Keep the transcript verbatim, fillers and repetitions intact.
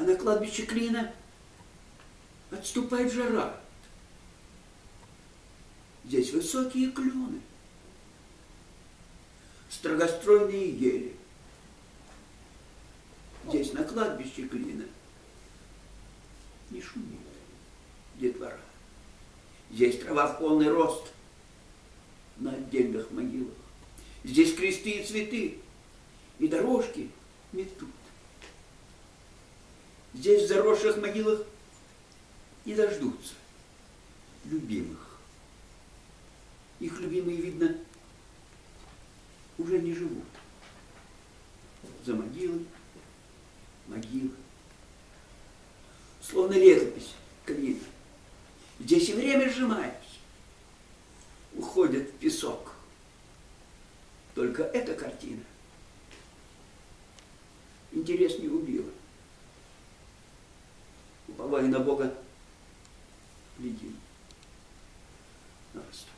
на кладбище Клина отступает жара. Здесь высокие клены, строгостройные ели. Здесь, на кладбище Клина, не шумит детвора. Здесь трава в полный рост на отдельных могилах. Здесь кресты и цветы, и дорожки метут. Здесь в заросших могилах не дождутся любимых. Их любимые, видно, уже не живут. За могилой могилы. Словно летопись Клина. Здесь и время сжимается, уходит в песок. Только эта картина интерес не убила. Уповая на Бога, глядим на восторг.